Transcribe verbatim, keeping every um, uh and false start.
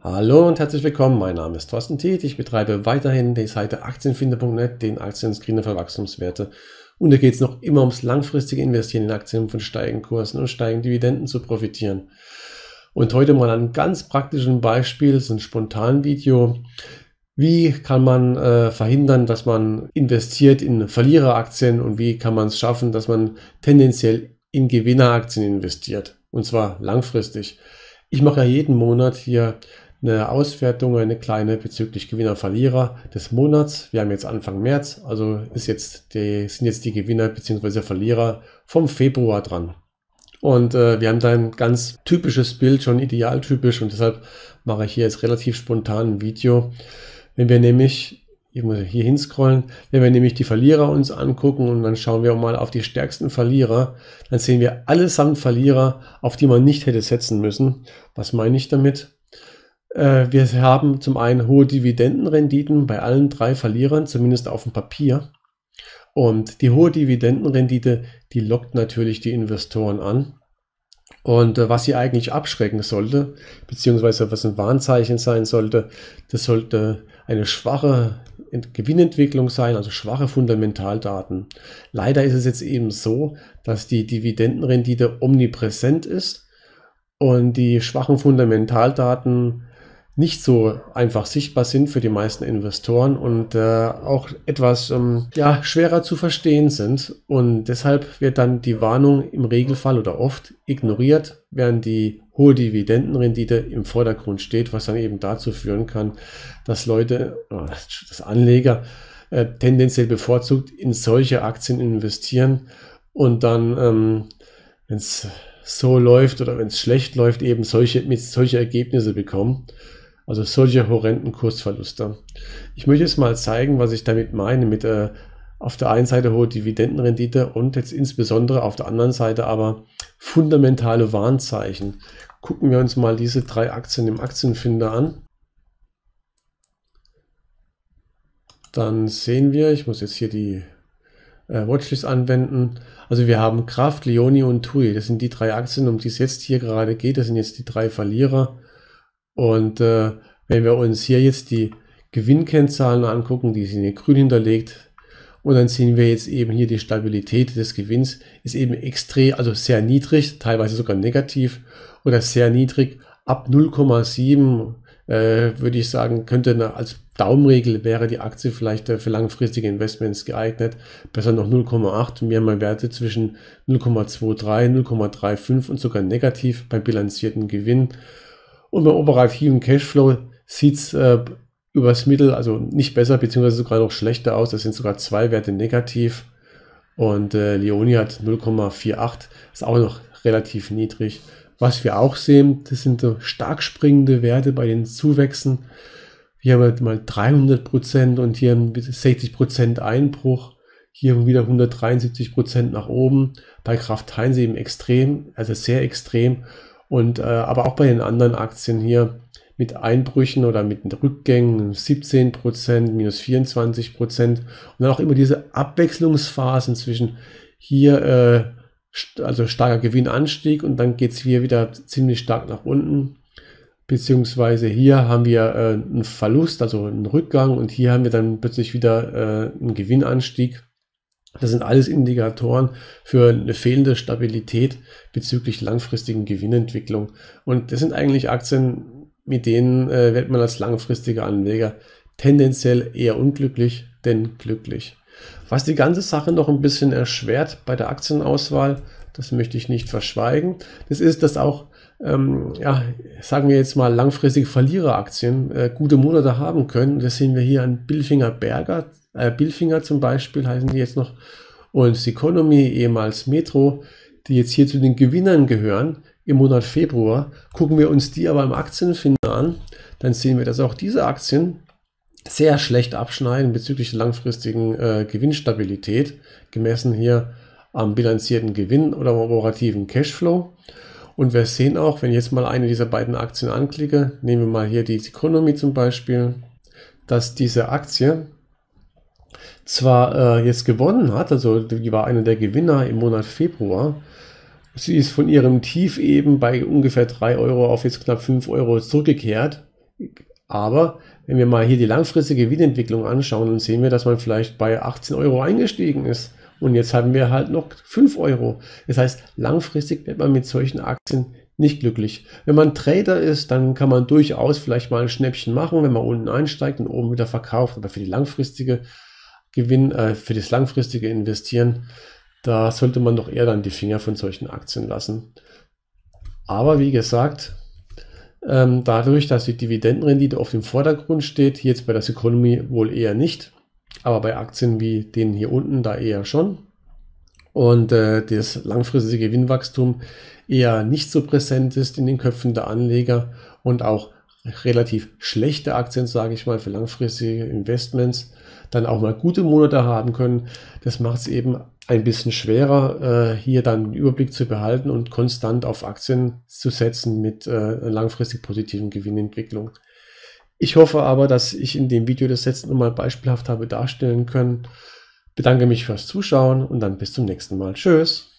Hallo und herzlich willkommen, mein Name ist Thorsten Tietz, ich betreibe weiterhin die Seite Aktienfinder punkt net, den Aktienscreener für Wachstumswerte, und da geht es noch immer ums langfristige Investieren in Aktien, von steigenden Kursen und steigenden Dividenden zu profitieren. Und heute mal ein ganz praktischen Beispiel, so ein spontanes Video. Wie kann man äh, verhindern, dass man investiert in Verliereraktien, und wie kann man es schaffen, dass man tendenziell in Gewinneraktien investiert, und zwar langfristig. Ich mache ja jeden Monat hier eine Auswertung, eine kleine bezüglich Gewinner, Verlierer des Monats. Wir haben jetzt Anfang März, also ist jetzt die, sind jetzt die Gewinner bzw. Verlierer vom Februar dran. Und äh, wir haben da ein ganz typisches Bild, schon idealtypisch, und deshalb mache ich hier jetzt relativ spontan ein Video. Wenn wir nämlich, ich muss hier hinscrollen, wenn wir nämlich die Verlierer uns angucken und dann schauen wir mal auf die stärksten Verlierer, dann sehen wir allesamt Verlierer, auf die man nicht hätte setzen müssen. Was meine ich damit? Wir haben zum einen hohe Dividendenrenditen bei allen drei Verlierern, zumindest auf dem Papier. Und die hohe Dividendenrendite, die lockt natürlich die Investoren an. Und äh, was sie eigentlich abschrecken sollte, beziehungsweise was ein Warnzeichen sein sollte, das sollte eine schwache Gewinnentwicklung sein, also schwache Fundamentaldaten. Leider ist es jetzt eben so, dass die Dividendenrendite omnipräsent ist und die schwachen Fundamentaldaten nicht so einfach sichtbar sind für die meisten Investoren und äh, auch etwas ähm, ja, schwerer zu verstehen sind. Und deshalb wird dann die Warnung im Regelfall oder oft ignoriert, während die hohe Dividendenrendite im Vordergrund steht, was dann eben dazu führen kann, dass Leute, dass Anleger äh, tendenziell bevorzugt in solche Aktien investieren und dann, ähm, wenn es so läuft oder wenn es schlecht läuft, eben solche, mit solche Ergebnisse bekommen. Also solche horrenden Kursverluste. Ich möchte jetzt mal zeigen, was ich damit meine, mit äh, auf der einen Seite hohe Dividendenrendite und jetzt insbesondere auf der anderen Seite aber fundamentale Warnzeichen. Gucken wir uns mal diese drei Aktien im Aktienfinder an. Dann sehen wir, ich muss jetzt hier die äh, Watchlist anwenden. Also wir haben Kraft, Leoni und T U I. Das sind die drei Aktien, um die es jetzt hier gerade geht. Das sind jetzt die drei Verlierer. Und äh, wenn wir uns hier jetzt die Gewinnkennzahlen angucken, die sind hier grün hinterlegt, und dann sehen wir jetzt eben hier die Stabilität des Gewinns ist eben extrem, also sehr niedrig, teilweise sogar negativ oder sehr niedrig. Ab null Komma sieben äh, würde ich sagen, könnte eine, als Daumenregel wäre die Aktie vielleicht äh, für langfristige Investments geeignet. Besser noch null Komma acht. Wir haben Werte zwischen null Komma zweiunddreißig, null Komma fünfunddreißig und sogar negativ beim bilanzierten Gewinn. Und beim operativen Cashflow sieht es äh, übers Mittel, also nicht besser, beziehungsweise sogar noch schlechter aus. Das sind sogar zwei Werte negativ. Und äh, Leoni hat null Komma achtundvierzig, ist auch noch relativ niedrig. Was wir auch sehen, das sind so stark springende Werte bei den Zuwächsen. Hier haben wir mal dreihundert Prozent und hier sechzig Prozent Einbruch. Hier wieder hundertdreiundsiebzig Prozent nach oben. Bei Kraft Heinz eben extrem, also sehr extrem. Und äh, aber auch bei den anderen Aktien hier mit Einbrüchen oder mit Rückgängen siebzehn Prozent, minus vierundzwanzig Prozent. Und dann auch immer diese Abwechslungsphasen zwischen hier, äh, st also starker Gewinnanstieg, und dann geht es hier wieder ziemlich stark nach unten. Beziehungsweise hier haben wir äh, einen Verlust, also einen Rückgang, und hier haben wir dann plötzlich wieder äh, einen Gewinnanstieg. Das sind alles Indikatoren für eine fehlende Stabilität bezüglich langfristigen Gewinnentwicklung. Und das sind eigentlich Aktien, mit denen äh, wird man als langfristiger Anleger tendenziell eher unglücklich, denn glücklich. Was die ganze Sache noch ein bisschen erschwert bei der Aktienauswahl, das möchte ich nicht verschweigen, das ist, dass auch, ähm, ja, sagen wir jetzt mal, langfristige Verliereraktien äh, gute Monate haben können. Das sehen wir hier an Bilfinger Berger. Äh, Bilfinger zum Beispiel heißen die jetzt noch, und Ceconomy, ehemals Metro, die jetzt hier zu den Gewinnern gehören im Monat Februar. Gucken wir uns die aber im Aktienfinder an, dann sehen wir, dass auch diese Aktien sehr schlecht abschneiden bezüglich der langfristigen äh, Gewinnstabilität, gemessen hier am bilanzierten Gewinn oder am operativen Cashflow. Und wir sehen auch, wenn ich jetzt mal eine dieser beiden Aktien anklicke, nehmen wir mal hier die Ceconomy zum Beispiel, dass diese Aktie zwar äh, jetzt gewonnen hat, also die war einer der Gewinner im Monat Februar, sie ist von ihrem Tief eben bei ungefähr drei Euro auf jetzt knapp fünf Euro zurückgekehrt Aber wenn wir mal hier die langfristige Gewinnentwicklung anschauen, dann sehen wir, dass man vielleicht bei achtzehn Euro eingestiegen ist. Und jetzt haben wir halt noch fünf Euro. Das heißt, langfristig wird man mit solchen Aktien nicht glücklich. Wenn man Trader ist, dann kann man durchaus vielleicht mal ein Schnäppchen machen, wenn man unten einsteigt und oben wieder verkauft. Aber für die langfristige Gewinn, äh, für das langfristige Investieren, da sollte man doch eher dann die Finger von solchen Aktien lassen. Aber wie gesagt, ähm, dadurch, dass die Dividendenrendite auf dem Vordergrund steht, jetzt bei der Ceconomy wohl eher nicht, aber bei Aktien wie denen hier unten da eher schon. Und äh, das langfristige Gewinnwachstum eher nicht so präsent ist in den Köpfen der Anleger und auch relativ schlechte Aktien, sage ich mal, für langfristige Investments dann auch mal gute Monate haben können. Das macht es eben ein bisschen schwerer, äh, hier dann einen Überblick zu behalten und konstant auf Aktien zu setzen mit äh, langfristig positiven Gewinnentwicklung. Ich hoffe aber, dass ich in dem Video das jetzt nochmal beispielhaft habe darstellen können. Bedanke mich fürs Zuschauen und dann bis zum nächsten Mal. Tschüss!